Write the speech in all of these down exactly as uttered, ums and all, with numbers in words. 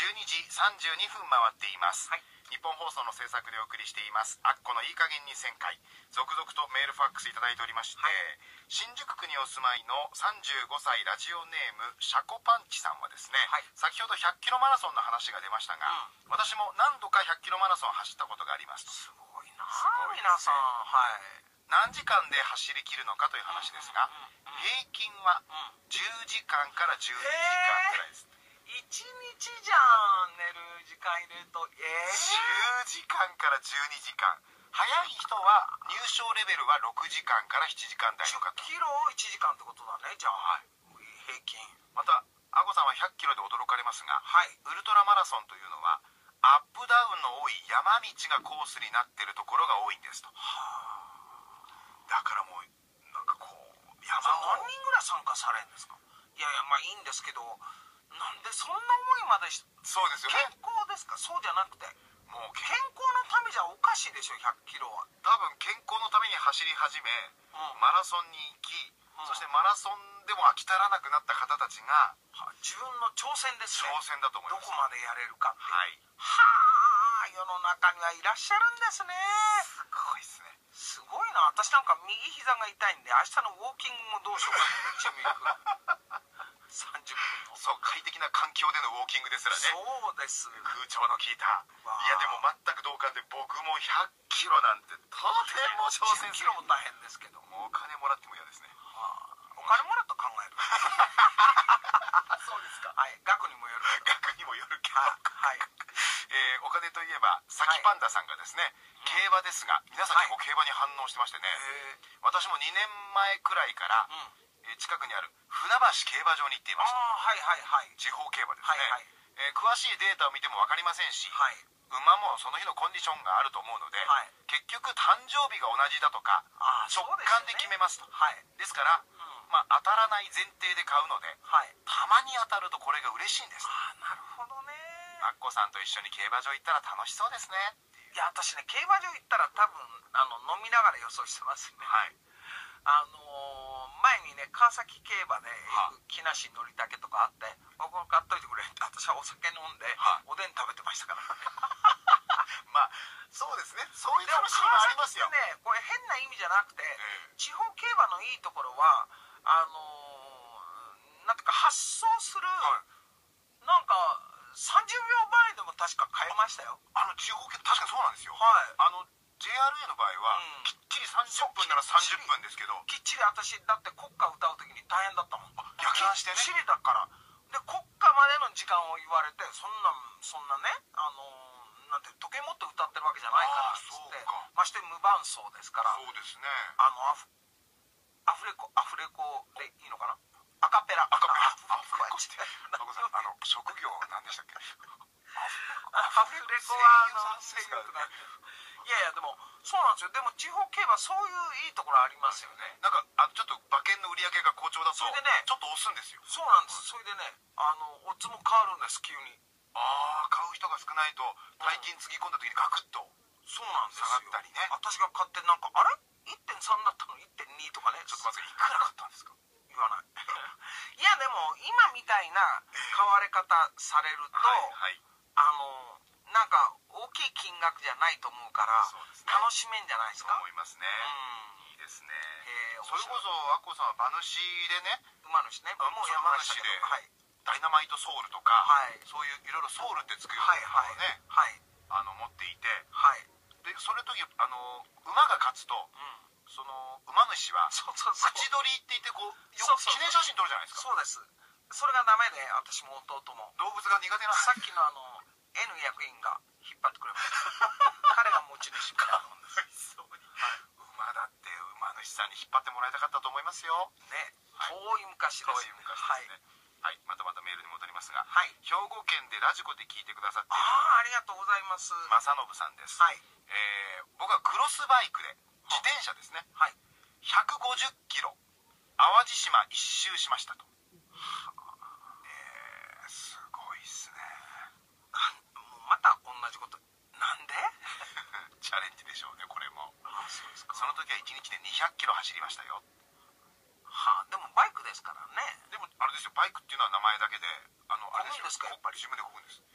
じゅうにじさんじゅうにふん回っています、はい、日本放送の制作でお送りしていますアッコのいい加減にせんかい、続々とメールファックスいただいておりまして、はい、新宿区にお住まいのさんじゅうごさいラジオネームシャコパンチさんはですね、はい、先ほどひゃっキロマラソンの話が出ましたが、うん、私も何度かひゃっキロマラソン走ったことがあります。 すごいな皆さん、はい、 何時間で走り切るのかという話ですが、うんうんうん、平均はじゅうじかんからじゅうにじかんくらいです。 いちにちじゃん、寝る時間入れると、えー、 じゅうじかんからじゅうにじかん。早い人は入賞レベルはろくじかんからななじかん台の方。 じゅっキロをいちじかんってことだね、じゃあ、はい、平均。 またアゴさんはひゃっキロで驚かれますが、はい、ウルトラマラソンというのはアップダウンの多い山道がコースになっているところが多いんですと。はあ、だからもうなんかこう山を何人ぐらい参加されるんですか？いやいや、まあいいんですけど、なんでそんな思いまでし、 そうですよね。 健康ですか？そうじゃなくて、もう健康のためじゃおかしいでしょ、ひゃっキロは。 多分健康のために走り始め、うん、マラソンに行き、うん、そしてマラソンでも飽き足らなくなった方たちが、 は自分の挑戦ですね。 挑戦だと思います。 どこまでやれるかって。 はい。 はあ、世の中にはいらっしゃるんですね。 すごいですね。 すごいな。私なんか右膝が痛いんで、明日のウォーキングもどうしようかってジム行く。さんじゅっぷんの。 そう、快適な環境でのウォーキングですらね。 そうです。 空調の効いた。いやでも全く同感で、僕もひゃっキロなんてとても挑戦する。 じゅっキロも大変ですけど、 もうお金もらっても嫌ですね。 はあ、お金もらうと考える。 そうですか。 はい、額にもよる。 額にもよるけど。 はい。 えー、お金といえばサキパンダさんがですね、はい、競馬ですが、皆さん結構競馬に反応してましてね、はい、私もにねんまえくらいから、うん近くにある船橋競馬場に行っていました。 あ、はいはいはい、 地方競馬ですね、はいはい、えー、詳しいデータを見ても分かりませんし、はい、馬もその日のコンディションがあると思うので、はい、結局誕生日が同じだとか直感で決めますと。はい、ですから、うん、まあ、当たらない前提で買うので、はい、たまに当たるとこれが嬉しいんです。 あ、なるほどね。 アッコさんと一緒に競馬場行ったら楽しそうですね。 いや、私ね、競馬場行ったら多分あの飲みながら予想してますね。はい、あのー、前にね、川崎競馬で木梨憲武とかあって、僕も買っといてくれって、私はお酒飲んで、はあ、おでん食べてましたからまあそうですね、そういう楽しみもありますよ。 でも川崎ってね、これ変な意味じゃなくて、えー、地方競馬のいいところはあのー、なんていうか発送する、はい、なんかさんじゅうびょうまえでも確か買えましたよ。 あの地方競馬確かにそうなんですよ。 はい、 あのジェイアールエー の場合は、うん、きっちりさんじゅっぷんならさんじゅっぷんですけど、 きっちり私だって国歌歌う時に大変だったもん。 逆算してね。 きっちりだから。で国歌までの時間を言われて、そんなそんなね、あのー、なんて時計持って歌ってるわけじゃないからっつって、まして無伴奏ですから。 そうですね。 あのアフアフレコアフレコでいいのかな。アカペラ。 アカペラ。アフレコって。あの職業なんでしたっけ。 アフレコはあの声優とか。いやいや、でもそうなんですよ。でも地方競馬そういういいところありますよね。 なんかあちょっと馬券の売り上げが好調だと、それでね、ちょっと押すんですよ。 そうなんです。それでね、あのオッズも変わるんです、急に。 ああ、買う人が少ないと大金つぎ込んだ時にガクッと、うん、 そうなんですよ。 下がったりね。 私が買ってなんかあれ いってんさん だったの いってんに とかね。 ちょっと待って、いくら買ったんですか？ 言わないいやでも今みたいな買われ方されると、はいはい、あのなんか大きい金額じゃないと思うから、ね、楽しめんじゃないですか。 そう思いますね、うん、いいですね。 えー、 それこそアッコさんは馬主でね、 馬主ね、 もう山主で、はい、ダイナマイトソウルとか、はい、そういういろいろソウルってつくようなものをね、はいはい、あの持っていて、はい、でそれときあの馬が勝つと、うん、その馬主は口取りって言ってこうよく記念写真撮るじゃないですか。 そうです。それがダメで、私も弟も動物が苦手なさっきのあの N 役員が引っ張ってくれました彼が持ち主からそうに、はい、馬だって馬主さんに引っ張ってもらいたかったと思いますよね。 遠い昔です。 遠い昔ですね。はい、はい、またまたメールに戻りますが、はい、兵庫県でラジコで聞いてくださっている、 ああ、ありがとうございます、 正信さんです。はい、えー、僕はクロスバイクで自転車ですね、はい、ひゃくごじゅっキロ淡路島一周しましたと。はあ、えー、すごいっすね。 もうまた同じことなんでチャレンジでしょうね、これも。 あ、そうですか。 その時はいちにちでにひゃくキロ走りましたよ。 はあ、でもバイクですからね。 でもあれですよ、バイクっていうのは名前だけで、あのあれですよ、 ですか、やっぱり自分で漕ぐんです。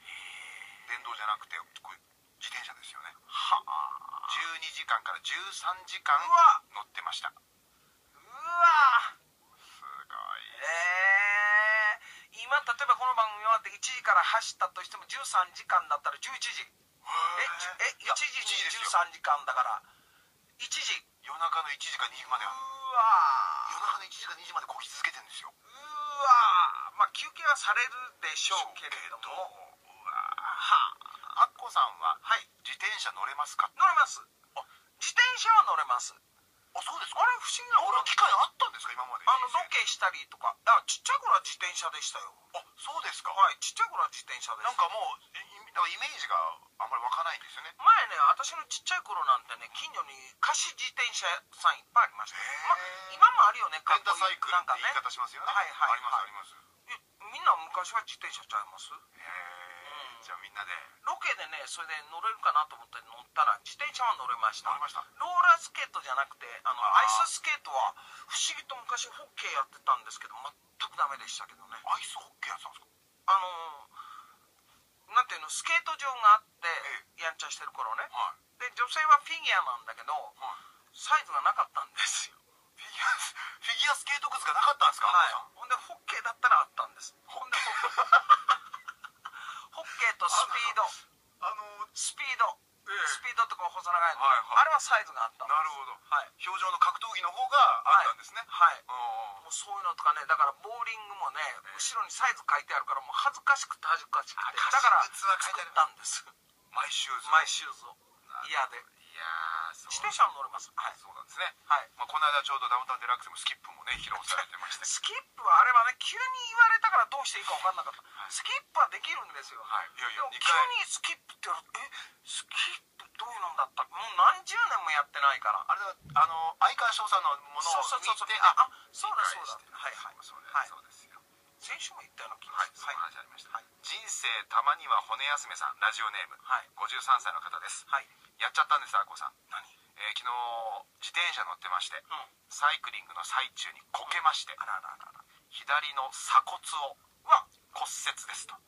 電動じゃなくてこれ自転車ですよね。 はあ。 じゅうにじかんからじゅうさんじかんうわ乗ってました。 うわすごい。 えー、今例えばこの番組終わっていちじから走ったとしてもじゅうさんじかんだったらじゅういちじ。えじゅえいちじにじゅうさんじかんだからいちじ。 夜中のいちじかにじまでは。 うわ夜中のいちじかにじまでこぎ続けてるんですよ。 うわまあ休憩はされるでしょうけれども。 うわはあ。アッコさんは、 はい、 自転車乗れますか？ 乗れます。自転車は乗れます。 あ、そうですか。 あれ不思議な乗る機会あったんですか今まで？ あのロケしたりとか。あ、ちっちゃい頃は自転車でしたよ。 あ、そうですか。 はい、ちっちゃい頃は自転車です。 なんかもうイなんかイメージがあんまり湧かないんですよね。 前ね、私のちっちゃい頃なんてね、近所に貸し自転車さんいっぱいありました。まあ、今もあるよね、 レンタサイクルなんかね。 って言い方しますよね。 はいはいありますあります。 えみんな昔は自転車ちゃいます？ へえ。じゃあみんなでロケでね、それで乗れるかなと思って乗ったら自転車は乗れました。 乗りました。 ローラースケートじゃなくて、あのあーアイススケートは不思議と昔ホッケーやってたんですけど、全くダメでしたけどね。 アイスホッケーやってたんですか？ あのー、なんていうの、スケート場があって、 えやんちゃしてる頃ね。 はい。 で、女性はフィギュアなんだけど、 はい。 サイズがなかったんですよ。 フィギュアフィギュアスケート靴がなかったんですか？ はいアッコさん。 ほんでホッケーだったらあったんです。ほんでホッホッケーとスピードあのスピードええスピードとか細長いの、 はいはいあれはサイズがあったんです。 なるほど。 はい表情の格闘技の方があったんですね。 はいあもうそういうのとかね、だからボーリングもね、後ろにサイズ書いてあるからもう恥ずかしくて恥ずかしくて、 あだから貸し靴は書い作てあるったんです。 マイシューズ。 マイシューズを嫌で。 いやー、そう自転車は乗れます。はいそうなんですね。 はいまあ、この間ちょうどダウンタウンデラックスもスキップもね披露されてましてスキップはあれはね、急に言われたからどうしていいか分かんなかった。 はいスキップはできるんですよ。 はいいやいやでも急にかいにスキップって言われて、え、スキップどういうのだったもう何十年もやってないから。 あれはあの相川翔さんのものをそうそうそうそう見てあ、あ、そうだそうだ。 理解してはいはい。 そうです、 はいそうですよ。 先週も言ったような気がはい、 する。 その話ありました、 はい人生たまには骨休めさん、ラジオネーム、 はいごじゅうさんさいの方です。 はい。 やっちゃったんですアッコさん。 何？ えー昨日自転車乗ってまして、 うん。 サイクリングの最中にこけまして、 あらあらあらあら。 左の鎖骨をは骨折ですと。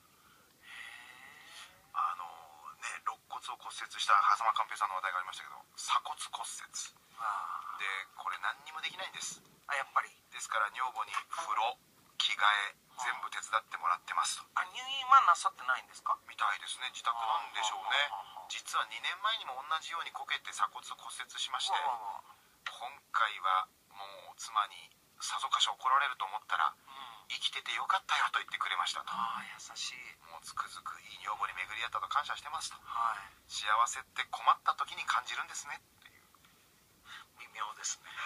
あのね肋骨を骨折した狭間寛平さんの話題がありましたけど、鎖骨骨折あでこれ何にもできないんです。 あ、やっぱり。 ですから女房に風呂着替え全部手伝ってもらってますと。 あ、入院はなさってないんですか？ みたいですね。自宅なんでしょうねあー。 実はにねんまえにも同じようにこけて鎖骨を骨折しまして、 わわわ今回はもう妻にさぞかし怒られると思ったら、 うん。 生きててよかったよと言ってくれましたと。 ああ、優しい。 もうつくづくいい女房に巡り合ったと感謝してますと。 はい。 幸せって困った時に感じるんですねっていう。 微妙ですね。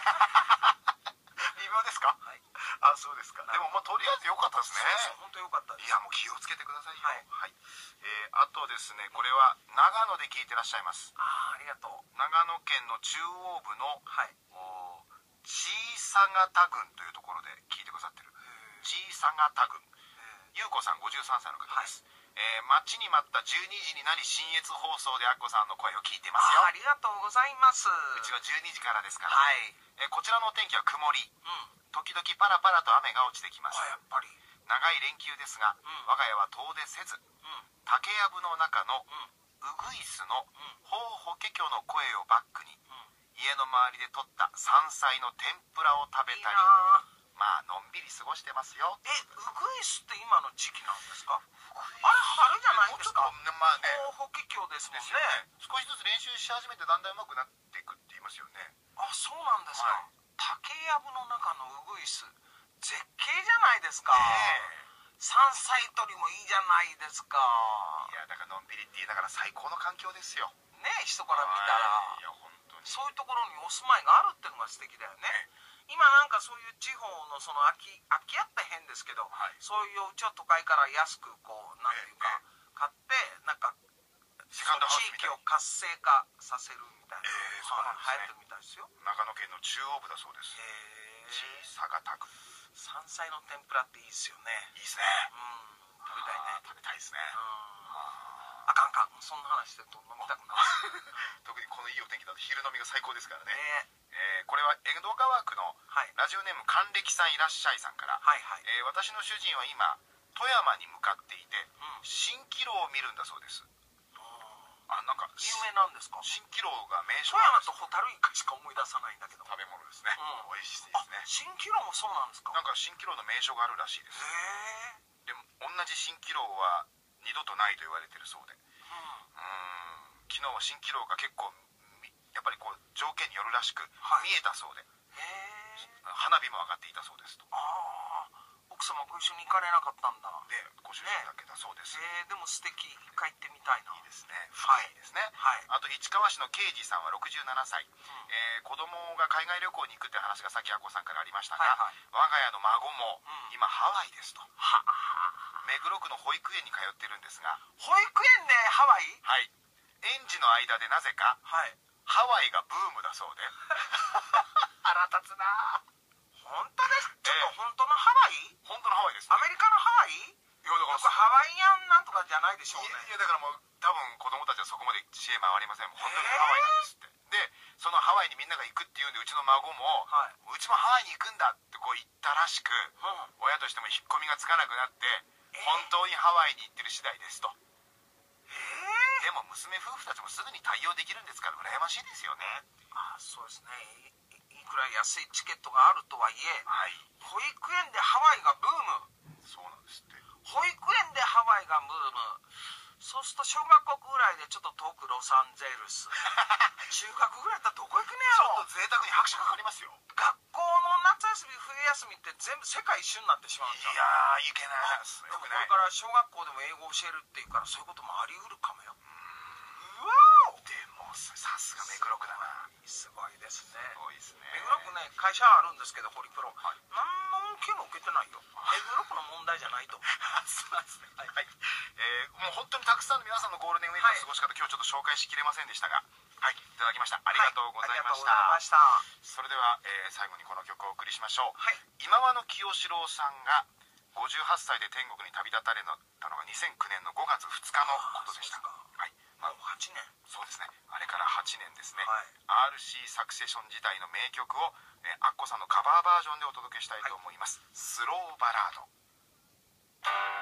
微妙ですか？ はい。 あ、そうですか。でもまあとりあえずよかったですね。 そうそう、本当よかったです。 いやもう気をつけてくださいよ。 はいはい。えーあとですね、これは長野で聞いてらっしゃいます。 ああ、ありがとう。 長野県の中央部のはい。 お小さがた郡というところで聞いてくださってる。小さがた郡。ゆうこさんごじゅうさんさいの方です。えー待ちに待ったじゅうにじになり信越放送でアッコさんの声を聞いてますよ。 あありがとうございます。 うちはじゅうにじからですから。 はい。 えーこちらのお天気は曇り。 うん。 時々パラパラと雨が落ちてきます。 あ、やっぱり。 長い連休ですが、 うん我が家は遠出せず、 うん。 竹やぶの中のうん。 ウグイスのうん。 ほうほけきょの声をバックに、 うん。 家の周りで採った山菜の天ぷらを食べいいなたり、 あ。 まあのんびり過ごしてますよ。 え、ウグイスって今の時期なんですか？あれ春じゃないんですか？ もうちょっとねまあねほうほけきょうですもんですね。 よね。少しずつ練習し始めてだんだん上手くなっていくって言いますよね。 あ、そうなんですか。 はい竹やぶの中のウグイス、絶景じゃないですか。 ね山菜採りもいいじゃないですか。 え。いやだからのんびりって言いながら最高の環境ですよ。 ねえ、人から見たはいいら。 や本当に。 そういうところにお住まいがあるってのが素敵だよね。今なんかそういう地方のその空き、空き家って変ですけど、 はいそういううちを都会から安くこう、なんていうか、買って、なんか、 セカンドハウス地みたいに域を活性化させるみたいな、 えーそうなんですね流行ってるみたいですよ。 長野県の中央部だそうです。 へ小え。 さがたく。 山菜の天ぷらっていいですよね。 いいですね。 うん、食べたいね。 あー食べたいですね。 うん。あかんあかん。そんな話してると飲みたくなる。 特にこのいいお天気だと昼飲みが最高ですからね。 ねえーこれは江戸川区のはい。 ラジオネーム還暦さんいらっしゃいさんから、 はいはい。 えー私の主人は今富山に向かっていて、 うん、 蜃気楼を見るんだそうです。あ、なんか有名なんですか？ 蜃気楼が名所富なんです。 山とホタルイカしか思い出さないんだけど。 食べ物ですね、 うん、 美味しいですね。 蜃気楼もそうなんですか？ なんか蜃気楼の名所があるらしいです。 へえ。 でも同じ蜃気楼は二度とないと言われてるそうで、ううん、 ーん、昨日は蜃気楼が結構やっぱりこう条件によるらしく、 はい、 見えたそうで、 へえ。 花火も上がっていたそうですと。 ああ、奥様ご一緒に行かれなかったんだ。 で、ご主人だけだそうです。 ね、えー、でも素敵、一回行ってみたいな。 いいですね。 はい、 いいですね。 はい。 あと市川市の刑事さんはろくじゅうななさい、うん、えー、子供が海外旅行に行くって話がさっきあこさんからありましたが、はいはい、我が家の孫も今ハワイですと。は目黒区の保育園に通ってるんですが。 保育園でハワイ？ はい。園児の間でなぜか、はい、ハワイがブームだそうで。腹立つな。 本当ですか？ちょっと本当のハワイ？ 本当のハワイです、 アメリカのハワイ？いや、だからハワイアンなんとかじゃないでしょうね。 いや、いやだからもう多分子供たちはそこまで知恵回りません。本当にハワイなんですって。で、そのハワイにみんなが行くっていうんで、うちの孫も、はい、うちもハワイに行くんだってこう言ったらしく、うん、親としても引っ込みがつかなくなって、本当にハワイに行ってる次第ですと。でも娘夫婦たちもすぐに対応できるんですから羨ましいですよね。 ああ、そうですね。い, いくら安いチケットがあるとはいえ、はい、保育園でハワイがブーム。 そうなんですって。 保育園でハワイがブーム。そうすると小学校ぐらいでちょっと遠くロサンゼルス中学ぐらいだったらどこ行くねやろ。 ちょっと贅沢に拍手かかりますよ。 学校の夏休み冬休みって全部世界一周になってしまうんですよ。 いやー、いけないです。 でもこれから小学校でも英語を教えるっていうからそういうこともあり得るかもよ。うわー、 でもさすが目黒区だな。 すごいですね。 すごいですね。 目黒区ね、会社あるんですけど、ホリプロ、はい、何の恩恵も受けてないよ。目黒区の問題じゃないと思う。 そうなんですね。はい、はい、えー、もう本当にたくさんの皆さんのゴールデンウィークの過ごし方、はい、今日ちょっと紹介しきれませんでしたが、はい、いただきました。ありがとうございました。 はい、したそれでは、えー、最後にこの曲をお送りしましょう。 はい、 今和の清志郎さんがごじゅうはっさいで天国に旅立たれたのがにせんきゅうねんのごがつふつかのことでした。はい、 まあ、はちねん。 そうですね。あれからはちねんですね。 はい、 アールシー サクセション時代の名曲を、えー、アッコさんのカバーバージョンでお届けしたいと思います。はい、スローバラード。